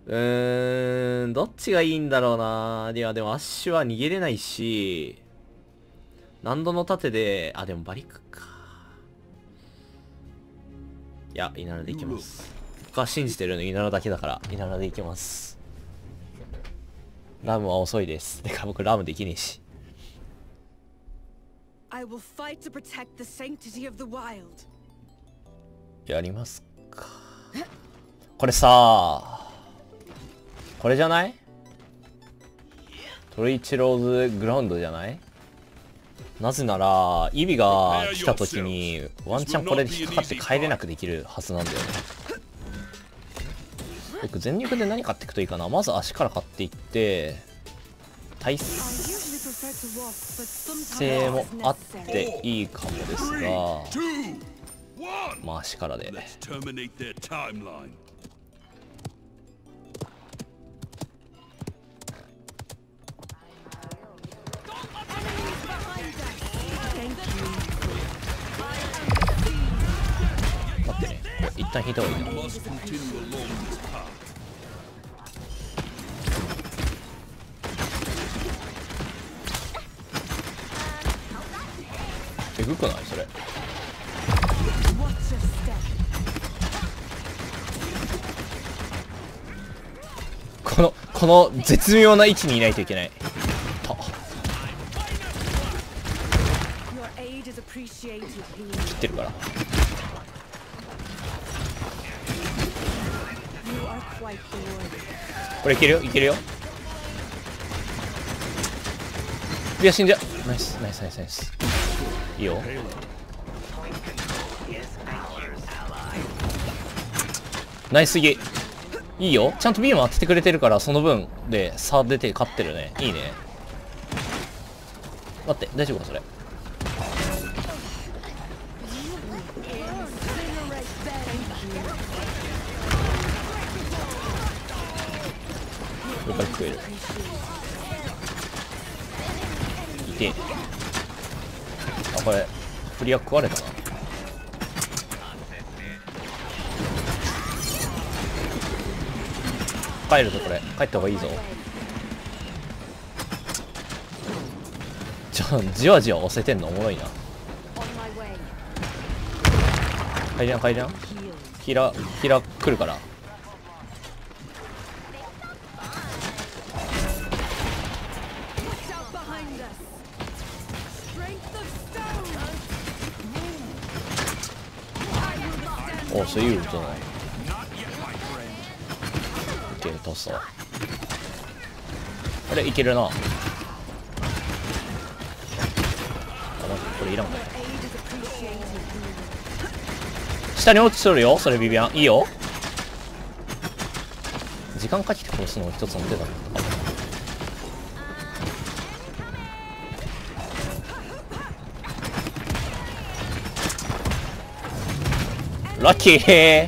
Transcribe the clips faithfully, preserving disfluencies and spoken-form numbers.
うーん、どっちがいいんだろうな。いや、でもアッシュは逃げれないし、何度の盾で、あ、でもバリクか。いや、イナラでいきます。僕は信じてるのイナラだけだから、イナラでいきます。ラムは遅いです。てか僕ラムできねえし。やりますか。これさ、これじゃない？トリーチローズグラウンドじゃない？なぜなら、イビが来た時にワンチャンこれで引っかかって帰れなくできるはずなんだよね。僕全力で何買っていくといいかな。まず足から買っていって、耐性もあっていいかもですが、まあ足からで。待ってね、一旦引いた方がいいな。えぐくないそれ。このこの絶妙な位置にいないといけない。と切ってるから。これいけるよ、いけるよ。いや死んじゃう。ナイスナイスナイスナイス。いいよ。ナイスゲー。いいよ。ちゃんとビーム当ててくれてるから、その分で差出て勝ってるね。いいね。待って、大丈夫かそれ。これから食える。痛え。あ、これフリア食われたな。帰るぞ。これ帰った方がいいぞ。じゃあじわじわ押せてんのおもろいな。帰りな帰りな。ヒラヒラ来るから。お、そういうことない。いける、倒すわ。あれいけるな。あ、待って、これいらんか。下に落ちとるよそれ。ビビアンいいよ。時間かけて殺すのも一つの手だったかも。ラッキーイエ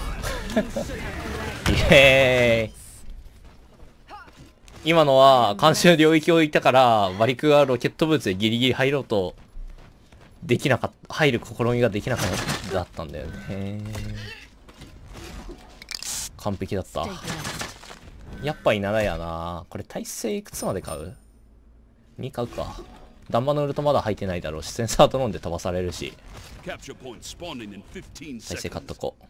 ーイ。今のは監視の領域を置いたからバリクがロケットブーツでギリギリ入ろうとできなかった、入る試みができなかっただったんだよね。完璧だった。やっぱいならやな。これ耐性いくつまで買う？ に 買うか。ダンバのウルトまだ入ってないだろうし、センサードローンで飛ばされるし、耐性買っとこう。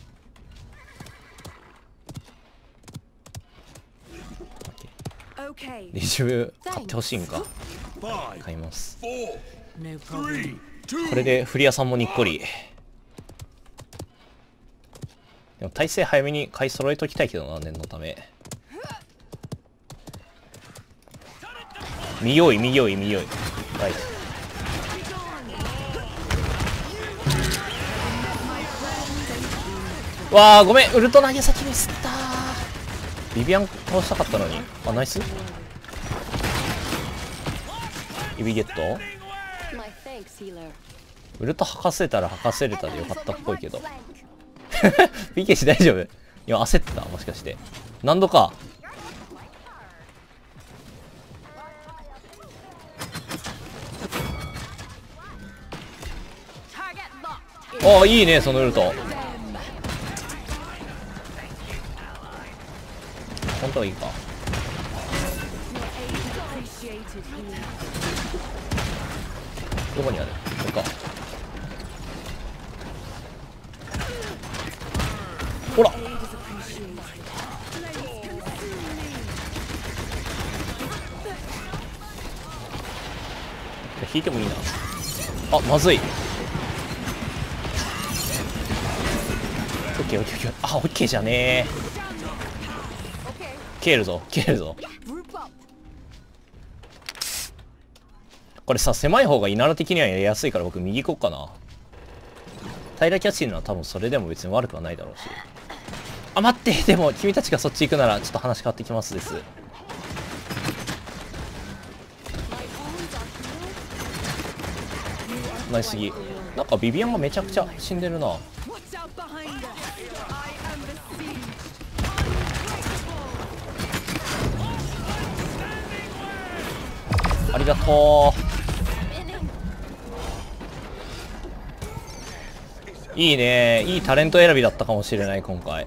リジム買ってほしいんか。買います。これでフリアさんもにっこり。でも耐性早めに買い揃えときたいけどな、念のため。右多い右多い右多い。はい。わあごめん、ウルト投げ先ミスった。ビビアン倒したかったのに。あ、ナイス。イビゲット。ウルト吐かせたら吐かせれたでよかったっぽいけど。ピーケー し大丈夫？今焦ってたもしかして。何度か。ああいいねそのウルト。 本当はいいか。どこにある？これか。ほら。引いてもいいな。あ、まずい。オッケーオッケーオッケー。あ、オッケーじゃねー。蹴るぞ蹴るぞ。これさ、狭い方が稲田的にはやりやすいから僕右行こうかな。平らキャッチるのは多分それでも別に悪くはないだろうし。あ、待って、でも君たちがそっち行くならちょっと話変わってきますです。ナイスギ。なんかビビアンがめちゃくちゃ死んでるな。ありがとう。いいね、いいタレント選びだったかもしれない今回。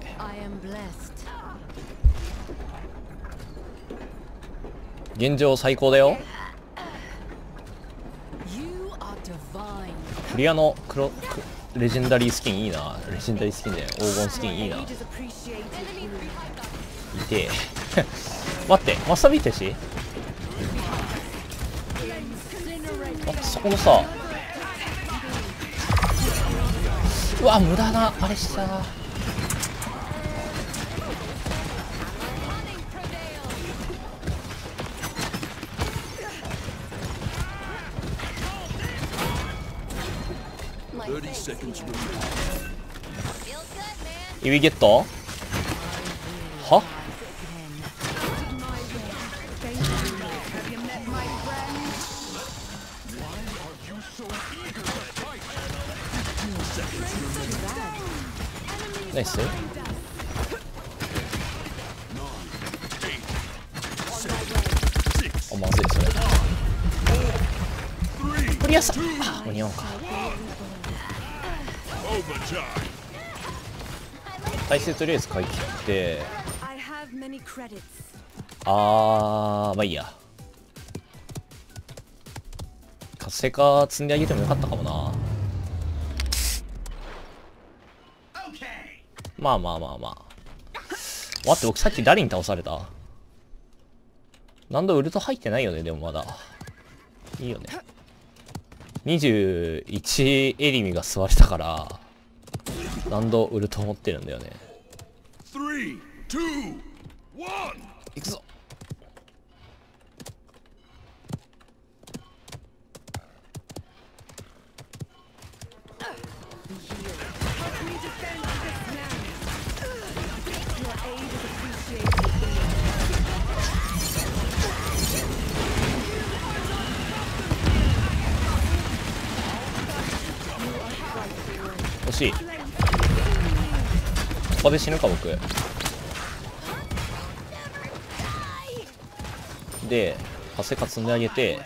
現状最高だよ。クリアの黒レジェンダリースキンいいな。レジェンダリースキンで黄金スキンいいな。いてえ待って、マスタービートやし。あ、そこのさ、うわ無駄なあれした。イビゲットはナイス。あ、まずいそれ。クリアさあ、間に合うか。体勢とりあえず買い切って、あーまあいいや。活性化積んであげてもよかったかもな。まあまあまあまあ。待って、僕さっきダリン倒された。何度ウルト入ってないよね、でもまだ。いいよね。にじゅういちエリミが吸われたから、何度ウルト持ってるんだよね。いくぞ。惜しい。ここで死ぬか僕で活性化積んであげて。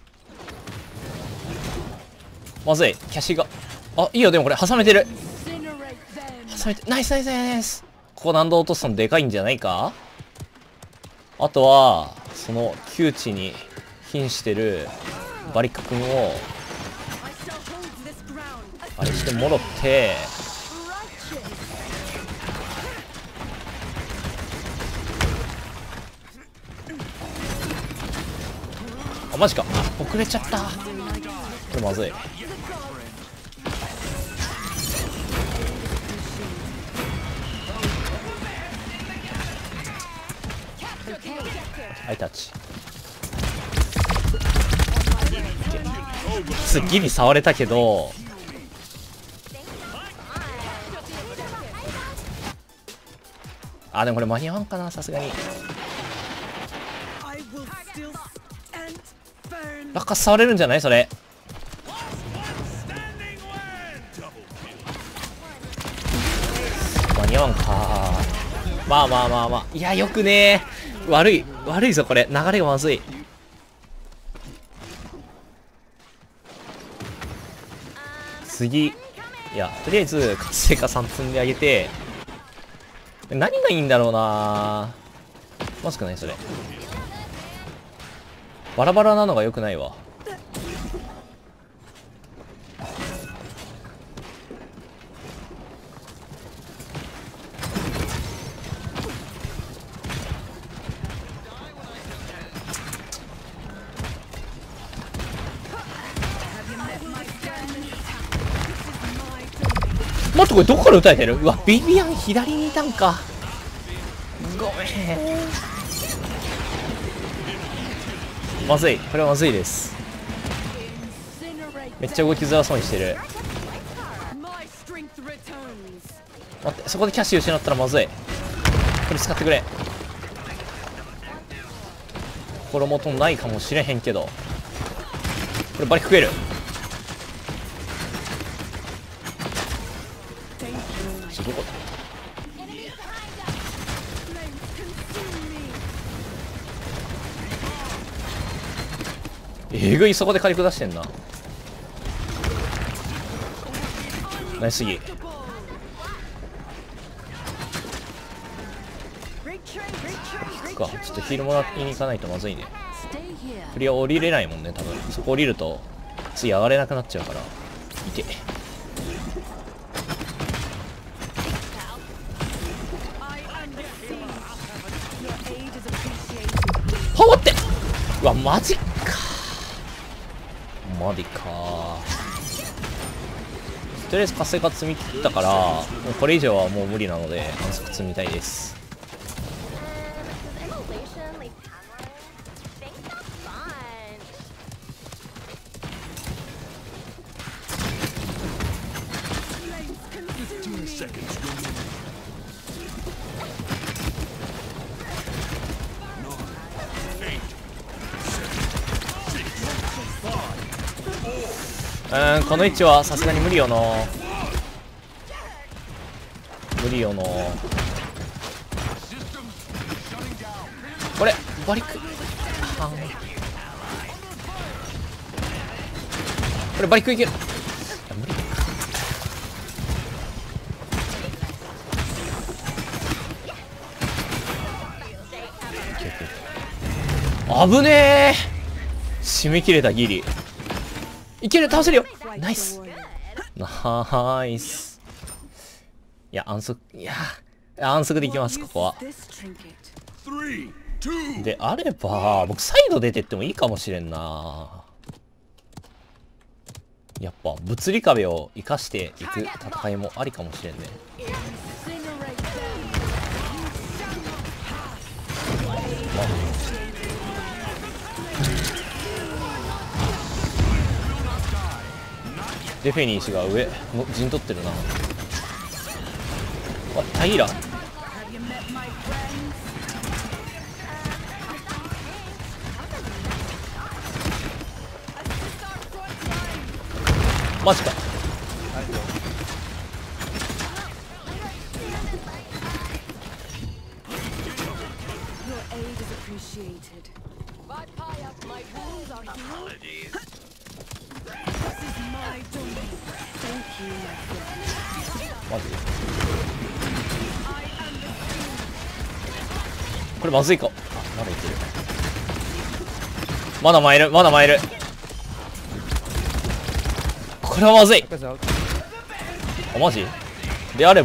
まずい、キャシが、あ、いいよ。でもこれ挟めてる。挟めて、ナイスナイスナイス。ここ難度落とすのでかいんじゃないか。あとはその窮地に瀕してるバリック君をあれしてもろって、あ、マジか、遅れちゃった。これまずい。ハイタッチ。すっきり触れたけど、あ、でもこれ間に合わんかな、さすがに。落下触れるんじゃないそれ。間に合わんか。まあまあまあまあ、いやよくねー。悪い悪いぞこれ、流れがまずい。次、いやとりあえず活性化さん積んであげて、何がいいんだろうな。 まずくないそれ。バラバラなのが良くないわ。待ってこれどこから撃たれてる？うわビビアン左にいたんか。ごめん。まずい、これはまずいです。めっちゃ動きづらそうにしてる。待って、そこでキャッシュ失ったらまずい。これ使ってくれ。心もとないかもしれへんけど、これバリ食える。ちょどこだ。えぐい、そこで火力出してんな。ナイスすぎ。かちょっとヒールもらいに行かないとまずいね。クリア降りれないもんね多分。そこ降りると次上がれなくなっちゃうから。いてはわって。うわマジかマジか。とりあえず活性化積み切ったから、もうこれ以上はもう無理なので反則積みたいです。うーん、この位置はさすがに無理よな。無理よな。これバリックこれバリックいける。無理か。危ねえ。締め切れたギリ。いける、倒せるよ。ナイスナイス。いや安息、いや安息でいきます。ここはであれば僕サイド出てってもいいかもしれんな。やっぱ物理壁を生かしていく戦いもありかもしれんね。デフェニー氏が上の陣取ってるな。あ、タイーラマジか。マジこれまずいか。あ、まだいける。まだ参るまだ参る。これはまずい。あ、マジであれば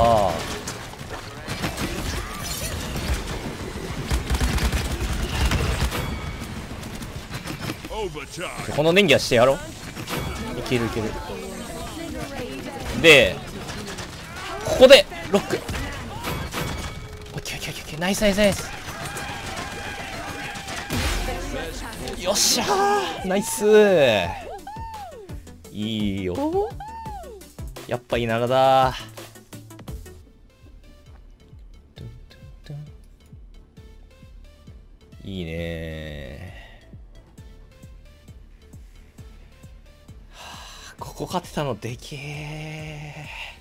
この電気はしてやろう。いけるいける。でここでロック。オッケーオッケーオッケー、ナイスナイスナイス。よっしゃーナイスー。いいよ、やっぱ稲田だ。いいねー。はあ、ここ勝てたのでけえ。